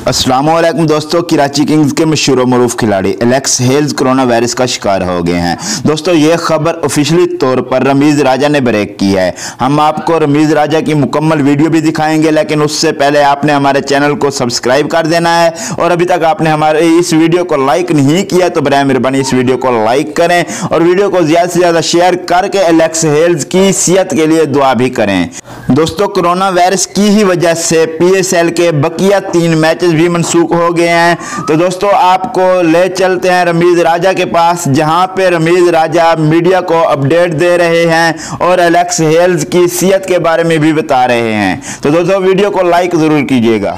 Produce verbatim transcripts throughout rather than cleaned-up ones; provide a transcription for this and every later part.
अस्सलामुअलैकुम दोस्तों, कराची किंग्स के मशहूर मरूफ खिलाड़ी एलेक्स हेल्स कोरोना वायरस का शिकार हो गए हैं। दोस्तों ये खबर ऑफिशियली तौर पर रमीज राजा ने ब्रेक की है। हम आपको रमीज राजा की मुकम्मल वीडियो भी दिखाएंगे, लेकिन उससे पहले आपने हमारे चैनल को सब्सक्राइब कर देना है और अभी तक आपने हमारे इस वीडियो को लाइक नहीं किया तो बराए मेहरबानी इस वीडियो को लाइक करें और वीडियो को ज़्यादा से ज़्यादा शेयर करके एलेक्स हेल्स की सेहत के लिए दुआ भी करें। दोस्तों कोरोना वायरस की ही वजह से पी एस एल के बकिया तीन मैचेस भी मनसूख हो गए हैं। तो दोस्तों आपको ले चलते हैं रमीज राजा के पास, जहां पे रमीज राजा मीडिया को अपडेट दे रहे हैं और एलेक्स हेल्स की सेहत के बारे में भी बता रहे हैं। तो दोस्तों वीडियो को लाइक जरूर कीजिएगा।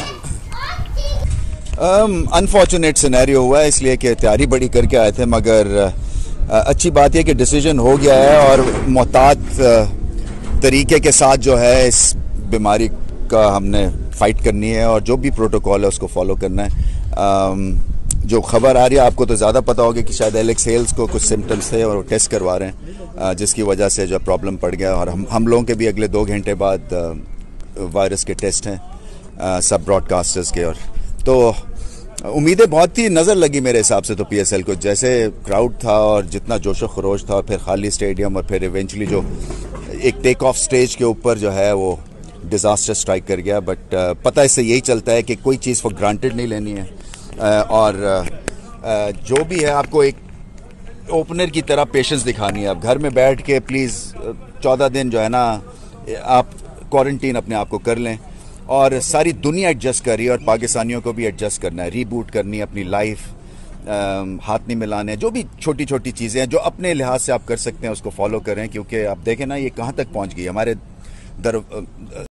अनफॉर्चुनेट सिनेरियो हुआ है, इसलिए कि तैयारी बड़ी करके आए थे, मगर uh, अच्छी बात यह कि डिसीजन हो गया है और मोहतात uh, तरीके के साथ जो है इस बीमारी का हमने फाइट करनी है और जो भी प्रोटोकॉल है उसको फॉलो करना है। um, जो खबर आ रही है आपको तो ज़्यादा पता होगा कि शायद एलेक्स हेल्स को कुछ सिम्टम्स थे और वो टेस्ट करवा रहे हैं, uh, जिसकी वजह से जो प्रॉब्लम पड़ गया और हम हम लोगों के भी अगले दो घंटे बाद uh, वायरस के टेस्ट हैं uh, सब ब्रॉडकास्टर्स के। और तो उम्मीदें बहुत थी, नज़र लगी मेरे हिसाब से तो पी एस एल को, जैसे क्राउड था और जितना जोशो खरोश था और फिर खाली स्टेडियम और फिर इवेंचुअली जो एक टेक ऑफ स्टेज के ऊपर जो है वो डिज़ास्टर स्ट्राइक कर गया। बट uh, पता इससे यही चलता है कि कोई चीज़ फॉर ग्रांटेड नहीं लेनी है uh, और uh, जो भी है आपको एक ओपनर की तरह पेशेंस दिखानी है। आप घर में बैठ के प्लीज़ चौदह दिन जो है ना आप क्वारंटीन अपने आप को कर लें और सारी दुनिया एडजस्ट कर रही है और पाकिस्तानियों को भी एडजस्ट करना है, रीबूट करनी है अपनी लाइफ, हाथ नहीं मिलाने, जो भी छोटी छोटी चीज़ें हैं जो अपने लिहाज से आप कर सकते हैं उसको फॉलो करें, क्योंकि आप देखें ना ये कहाँ तक पहुँच गई हमारे दर